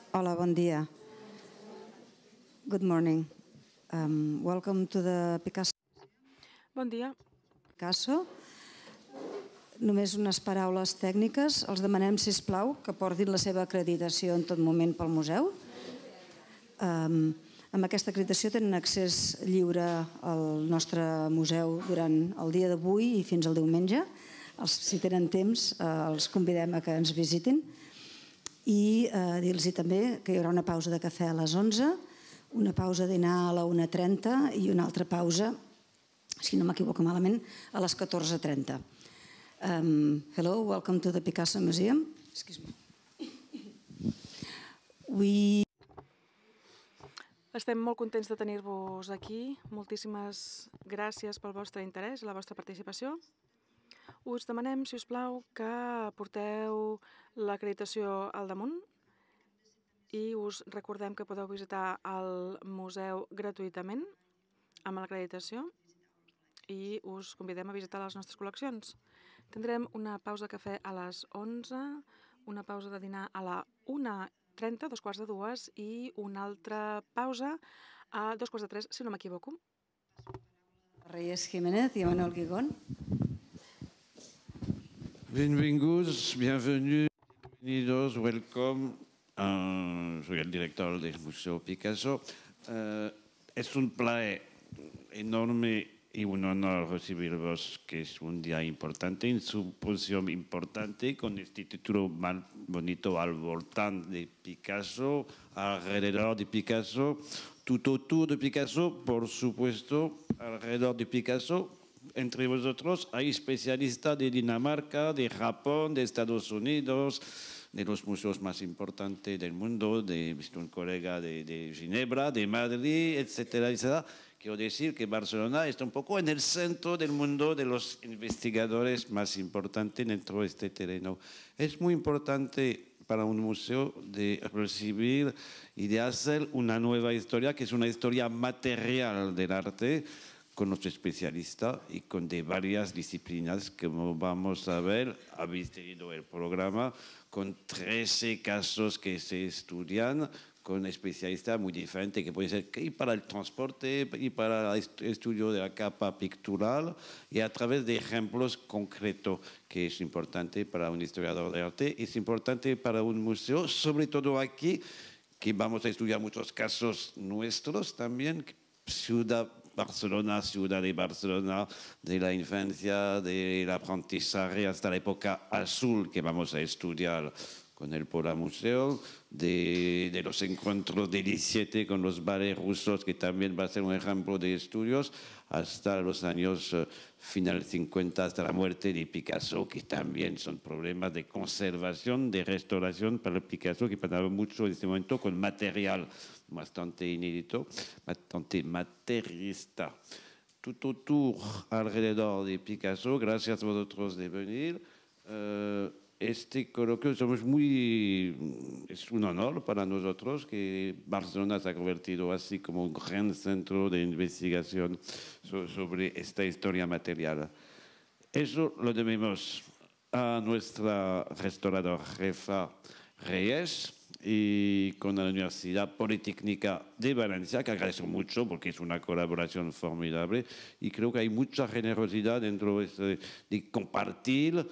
Hola, bon dia. Good morning. Welcome to the Picasso. Bon dia. Només unes paraules tècniques. Els demanem, sisplau, que portin la seva acreditació en tot moment pel museu. Amb aquesta acreditació tenen accés lliure al nostre museu durant el dia d'avui i fins al diumenge. Si tenen temps, els convidem a que ens visitin. I dir-los també que hi haurà una pausa de cafè a les 11, una pausa de dinar a la 1:30 i una altra pausa, si no m'equivoco malament, a les 14:30. Hello, welcome to the Picasso Museum. Excuse me. Estem molt contents de tenir-vos aquí. Moltíssimes gràcies pel vostre interès i la vostra participació. Us demanem, si us plau, que porteu l'acreditació al damunt i us recordem que podeu visitar el museu gratuïtament amb l'acreditació i us convidem a visitar les nostres col·leccions. Tindrem una pausa de cafè a les 11, una pausa de dinar a la 1:30, 2:45, i una altra pausa a 2:45, si no m'equivoco. Reyes Jiménez i Manuel Guigón. Bienvenidos, welcome. Soy el director del Museo Picasso. Es un placer enorme y un honor recibirvos, que es un día importante, en su posición importante, con este título mal bonito, al voltant de Picasso, alrededor de Picasso, tout autour de Picasso, por supuesto, alrededor de Picasso. Entre vosotros hay especialistas de Dinamarca, de Japón, de Estados Unidos, de los museos más importantes del mundo, de un colega de Ginebra, de Madrid, etcétera, etcétera. Quiero decir que Barcelona está un poco en el centro del mundo de los investigadores más importantes dentro de este terreno. Es muy importante para un museo de recibir y de hacer una nueva historia, que es una historia material del arte, con los especialistas y con de varias disciplinas, como vamos a ver. Habéis tenido el programa con 13 casos que se estudian, con especialistas muy diferentes, que pueden ser y para el transporte y para el estudio de la capa pictural, y a través de ejemplos concretos, que es importante para un historiador de arte, es importante para un museo, sobre todo aquí, que vamos a estudiar muchos casos nuestros también, Barcelona, ciudad de Barcelona, de la infancia, del aprendizaje hasta la época azul, que vamos a estudiar con el Pola Museo, de los encuentros del 17 con los bares rusos, que también va a ser un ejemplo de estudios, hasta los años final 50, hasta la muerte de Picasso, que también son problemas de conservación, de restauración para Picasso, que pasaba mucho en este momento con material bastante inédito, bastante materialista. Tout autour, alrededor de Picasso. Gracias a vosotros de venir. Este coloquio es un honor para nosotros que Barcelona se ha convertido así como un gran centro de investigación sobre esta historia material. Eso lo debemos a nuestra restauradora jefa Reyes y con la Universidad Politécnica de Valencia, que agradezco mucho porque es una colaboración formidable, y creo que hay mucha generosidad dentro de compartir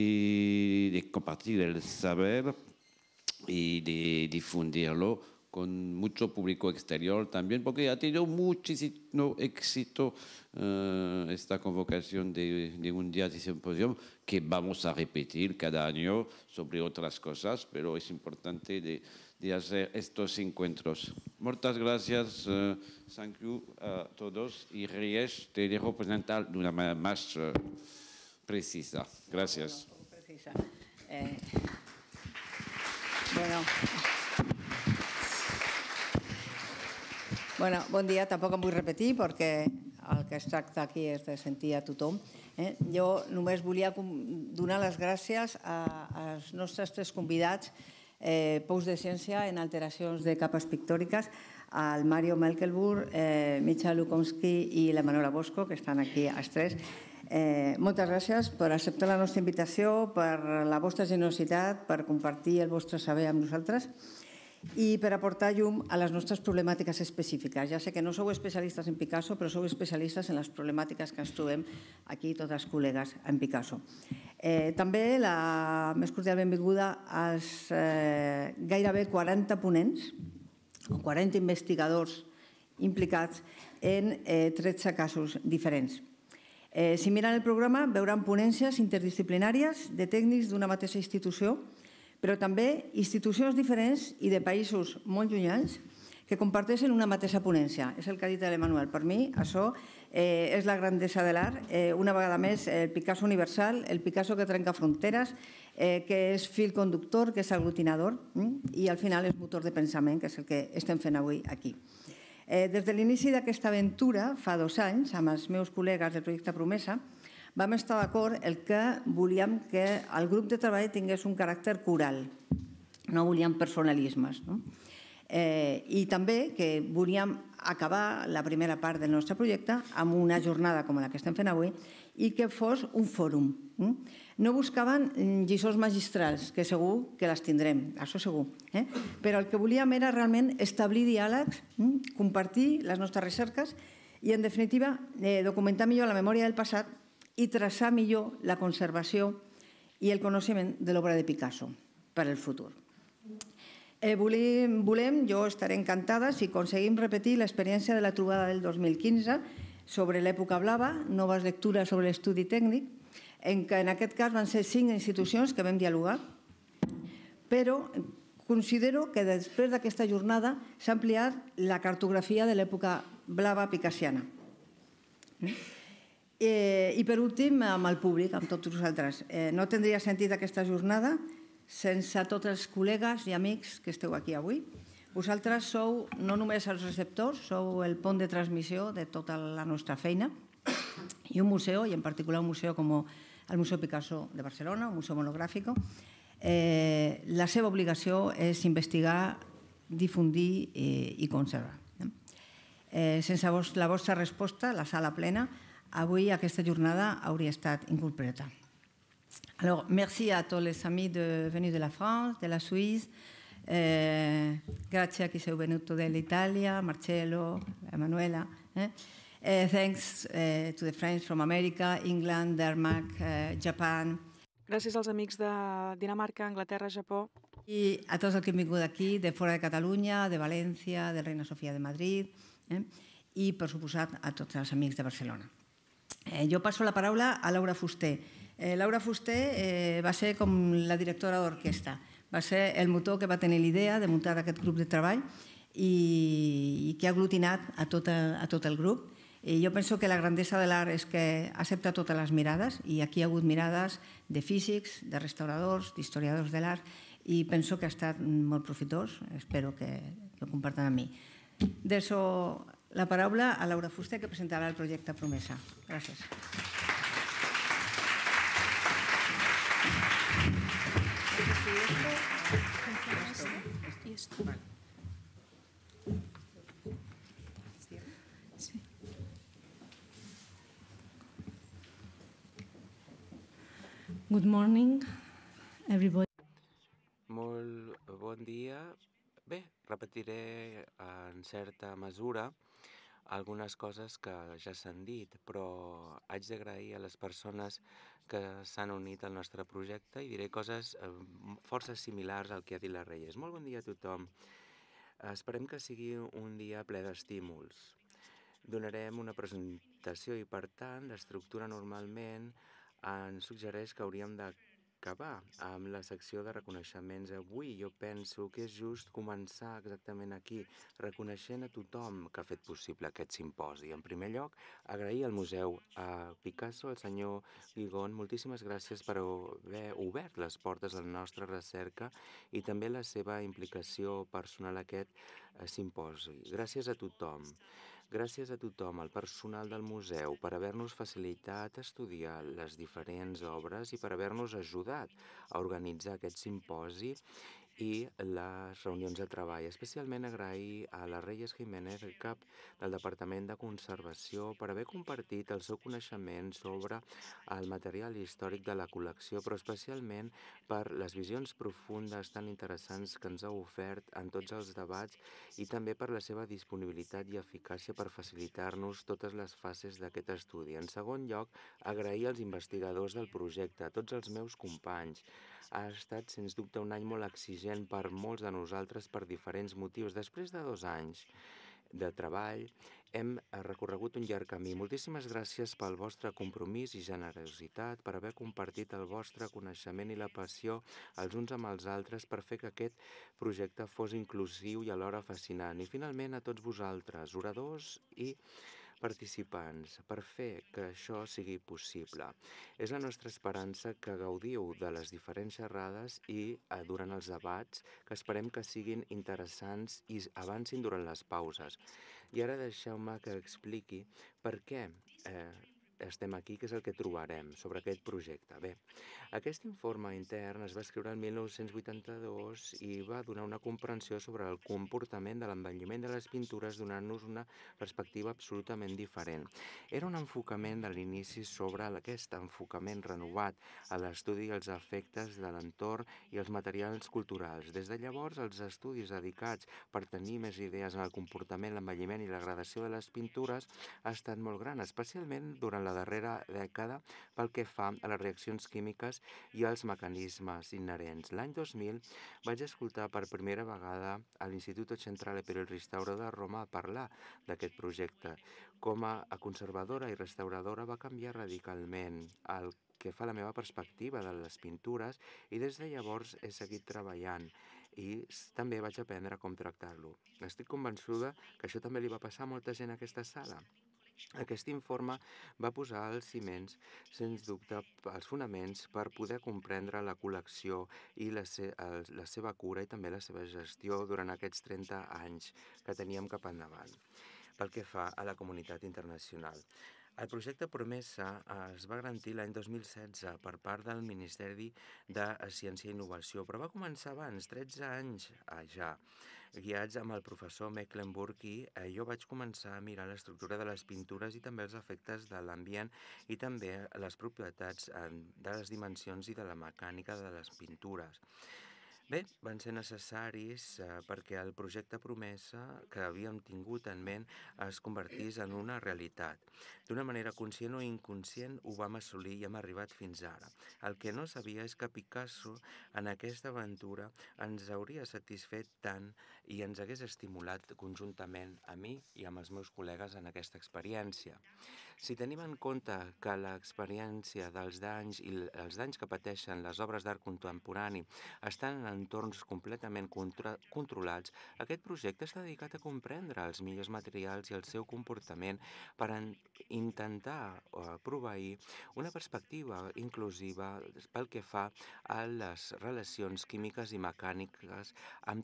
el saber y de difundirlo con mucho público exterior también, porque ha tenido muchísimo éxito esta convocación de un día de simposio, que vamos a repetir cada año sobre otras cosas, pero es importante de hacer estos encuentros. Muchas gracias, thank you a todos, y Reyes, te dejo presentar de una manera más precisa. Gracias. Bueno, bon dia. Tampoc em vull repetir perquè el que es tracta aquí és de sentir a tothom. Jo només volia donar les gràcies als nostres tres convidats, Pous de Ciència en alteracions de capes pictòriques, al Mario Melkelburg, Micha Lukomski i la Manuela Bosco, que estan aquí els tres. Moltes gràcies per acceptar la nostra invitació, per la vostra generositat, per compartir el vostre saber amb nosaltres. i per aportar llum a les nostres problemàtiques específiques. Ja sé que no sou especialistes en Picasso, però sou especialistes en les problemàtiques que ens trobem aquí tots els col·legues en Picasso. També la més cordial benvinguda als gairebé 40 ponents o 40 investigadors implicats en 13 casos diferents. Si miren el programa, veuran ponències interdisciplinàries de tècnics d'una mateixa institució, però també institucions diferents i de països molt llunyans que comparteixen una mateixa ponència. És el que ha dit l'Emanuel. Per mi, això és la grandesa de l'art. Una vegada més, el Picasso universal, el Picasso que trenca fronteres, que és fil conductor, que és aglutinador i al final és motor de pensament, que és el que estem fent avui aquí. Des de l'inici d'aquesta aventura, fa 2 anys, amb els meus col·legues del projecte Promesa, vam estar d'acord que volíem que el grup de treball tingués un caràcter coral, no volíem personalismes. I també que volíem acabar la primera part del nostre projecte amb una jornada com la que estem fent avui i que fos un fòrum. No buscaven lliçons magistrals, que segur que les tindrem, això segur, però el que volíem era realment establir diàlegs, compartir les nostres recerques i, en definitiva, documentar millor la memòria del passat i traçar millor la conservació i el coneixement de l'obra de Picasso per al futur. Jo estaré encantada si aconseguim repetir l'experiència de la trobada del 2015 sobre l'època blava, noves lectures sobre l'estudi tècnic, en què en aquest cas van ser 5 institucions que vam dialogar, però considero que després d'aquesta jornada s'ha ampliat la cartografia de l'època blava picassiana. I per últim, amb el públic, amb tots vosaltres. No tindria sentit aquesta jornada sense tots els col·legues i amics que esteu aquí avui. Vosaltres sou no només els receptors, sou el pont de transmissió de tota la nostra feina i un museu, i en particular un museu com el Museu Picasso de Barcelona, un museu monogràfic. La seva obligació és investigar, difundir i conservar. Sense la vostra resposta, la sala plena, avui aquesta jornada hauria estat incompleta. Alors, merci à tous les amis venus de la France, de la Suisse. Grazie a chi sei venuto dall'Italia, Marcello, Emanuela. Thanks to the friends from America, England, Denmark, Japan. Gràcies als amics de Dinamarca, Anglaterra, Japó. I a tots els que han vingut aquí, de fora de Catalunya, de València, de Reina Sofia de Madrid, i, per suposat, a tots els amics de Barcelona. Jo passo la paraula a Laura Fuster. Laura Fuster va ser com la directora d'orquestra. Va ser el motor que va tenir l'idea de muntar aquest grup de treball i que ha aglutinat a tot el grup. Jo penso que la grandesa de l'art és que accepta totes les mirades i aquí hi ha hagut mirades de físics, de restauradors, d'historiadors de l'art i penso que ha estat molt profitós. Espero que ho compartan amb mi. Deixo la paraula a Laura Fuster, que presentarà el projecte Promesa. Gràcies. Good morning, everybody. Molt bon dia. Bé, repetiré en certa mesura algunes coses que ja s'han dit, però haig d'agrair a les persones que s'han unit al nostre projecte i diré coses força similars al que ha dit la Reyes. Molt bon dia a tothom. Esperem que sigui un dia ple d'estímuls. Donarem una presentació i, per tant, l'estructura normalment ens suggereix que hauríem d'acabar amb la secció de reconeixements. Avui jo penso que és just començar exactament aquí, reconeixent a tothom que ha fet possible aquest simposi. En primer lloc, agrair al Museu Picasso, al senyor Guigón, moltíssimes gràcies per haver obert les portes a la nostra recerca i també la seva implicació personal a aquest simposi. Gràcies a tothom. Gràcies a tothom, al personal del museu, per haver-nos facilitat estudiar les diferents obres i per haver-nos ajudat a organitzar aquest simposi i les reunions de treball. Especialment agrair a la Reyes Jiménez, el cap del Departament de Conservació, per haver compartit el seu coneixement sobre el material històric de la col·lecció, però especialment per les visions profundes tan interessants que ens ha ofert en tots els debats i també per la seva disponibilitat i eficàcia per facilitar-nos totes les fases d'aquest estudi. En segon lloc, agrair als investigadors del projecte, a tots els meus companys. Ha estat, sens dubte, un any molt exigent per molts de nosaltres per diferents motius. Després de 2 anys de treball, hem recorregut un llarg camí. Moltíssimes gràcies pel vostre compromís i generositat, per haver compartit el vostre coneixement i la passió els uns amb els altres per fer que aquest projecte fos inclusiu i alhora fascinant. I finalment a tots vosaltres, oradors i participants, per fer que això sigui possible. És la nostra esperança que gaudiu de les diferents xerrades i durant els debats, que esperem que siguin interessants i avancin durant les pauses. I ara deixeu-me que expliqui per què estem aquí, què és el que trobarem sobre aquest projecte. Bé, aquest informe intern es va escriure el 1982 i va donar una comprensió sobre el comportament de l'envelliment de les pintures, donant-nos una perspectiva absolutament diferent. Era un enfocament de l'inici sobre aquest enfocament renovat a l'estudi dels efectes de l'entorn i els materials culturals. Des de llavors, els estudis dedicats per tenir més idees en el comportament, l'envelliment i la gradació de les pintures ha estat molt gran, especialment durant la darrera dècada pel que fa a les reaccions químiques i als mecanismes inherents. L'any 2000 vaig escoltar per primera vegada a l'Instituto Centrale per il Restauro de Roma parlar d'aquest projecte. Com a conservadora i restauradora va canviar radicalment el que fa la meva perspectiva de les pintures i des de llavors he seguit treballant i també vaig aprendre com tractar-lo. Estic convençuda que això també li va passar a molta gent a aquesta sala. Aquest informe va posar els ciments, sens dubte, els fonaments per poder comprendre la col·lecció i la seva cura i també la seva gestió durant aquests 30 anys que teníem cap endavant pel que fa a la comunitat internacional. El projecte Promesa es va garantir l'any 2016 per part del Ministeri de Ciència i Innovació, però va començar abans, 13 anys ja. Guiats amb el professor Mecklenburg jo vaig començar a mirar l'estructura de les pintures i també els efectes de l'ambient i també les propietats de les dimensions i de la mecànica de les pintures. Bé, van ser necessaris perquè el projecte Promesa que havíem tingut en ment es convertís en una realitat. D'una manera conscient o inconscient ho vam assolir i hem arribat fins ara. El que no sabia és que Picasso en aquesta aventura ens hauria satisfet tant i ens hagués estimulat conjuntament a mi i amb els meus col·legues en aquesta experiència. Si tenim en compte que l'experiència dels danys i els danys que pateixen les obres d'art contemporani estan en entorns completament controlats, aquest projecte està dedicat a comprendre els millors materials i el seu comportament per intentar proveir una perspectiva inclusiva pel que fa a les relacions químiques i mecàniques i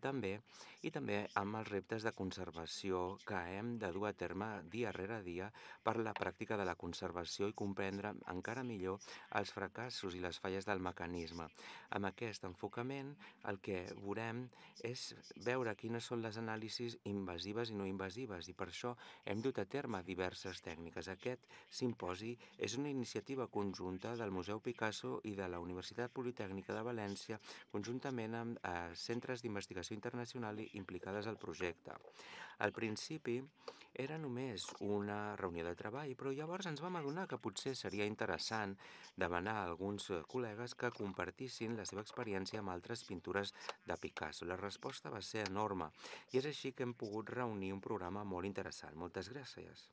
també amb els reptes de conservació que hem de dur a terme dia rere dia per la pràctica de la conservació i comprendre encara millor els fracassos i les falles del mecanisme. Amb aquest enfocament, el que veurem és veure quines són les anàlisis invasives i no invasives i per això hem dut a terme diverses tècniques. Aquest simposi és una iniciativa conjunta del Museu Picasso i de la Universitat Politècnica de València, conjuntament amb centres d'investigació internacional implicades al projecte. Al principi era només una reunió de treball, però llavors ens vam adonar que potser seria interessant demanar a alguns col·legues que compartissin la seva experiència amb altres pintures de Picasso. La resposta va ser enorme i és així que hem pogut reunir un programa molt interessant. Moltes gràcies.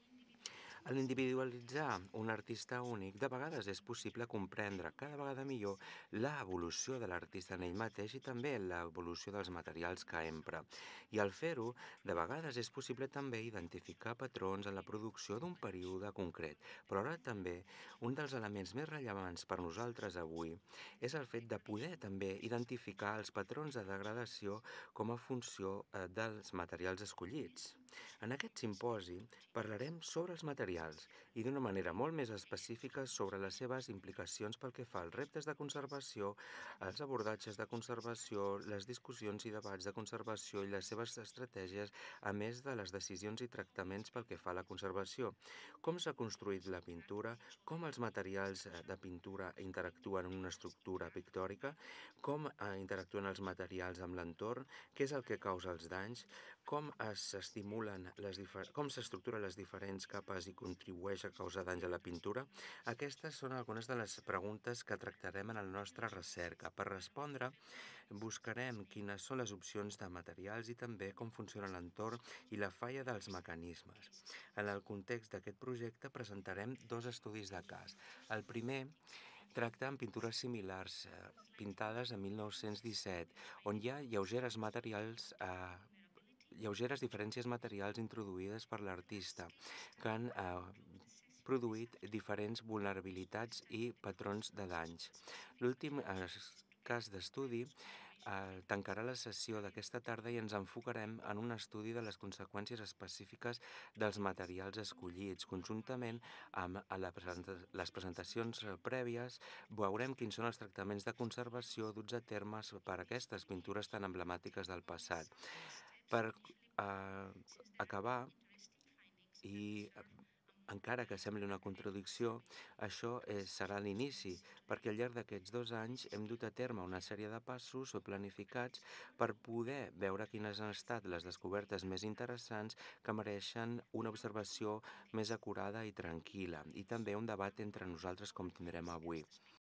En individualitzar un artista únic, de vegades és possible comprendre cada vegada millor l'evolució de l'artista en ell mateix i també l'evolució dels materials que empra. I al fer-ho, de vegades és possible també identificar patrons en la producció d'un període concret. Però ara també, un dels elements més rellevants per nosaltres avui és el fet de poder també identificar els patrons de degradació com a funció dels materials escollits. En aquest simposi parlarem sobre els materials i d'una manera molt més específica sobre les seves implicacions pel que fa als reptes de conservació, els abordatges de conservació, les discussions i debats de conservació i les seves estratègies, a més de les decisions i tractaments pel que fa a la conservació. Com s'ha construït la pintura, com els materials de pintura interactuen en una estructura pictòrica, com interactuen els materials amb l'entorn, què és el que causa els danys, com s'estructuren les diferents capes i contribueix a causar danys a la pintura. Aquestes són algunes de les preguntes que tractarem en la nostra recerca. Per respondre, buscarem quines són les opcions de materials i també com funciona l'entorn i la falla dels mecanismes. En el context d'aquest projecte presentarem 2 estudis de cas. El primer tracta amb pintures similars, pintades en 1917, on hi ha lleugeres diferències materials introduïdes per l'artista, que han produït diferents vulnerabilitats i patrons de danys. L'últim cas d'estudi tancarà la sessió d'aquesta tarda i ens enfocarem en un estudi de les conseqüències específiques dels materials escollits. Conjuntament amb les presentacions prèvies veurem quins són els tractaments de conservació duts a termes per aquestes pintures tan emblemàtiques del passat. Per acabar, i encara que sembli una contradicció, això serà l'inici, perquè al llarg d'aquests 2 anys hem dut a terme una sèrie de passos planificats per poder veure quines han estat les descobertes més interessants que mereixen una observació més acurada i tranquil·la, i també un debat entre nosaltres com tindrem avui.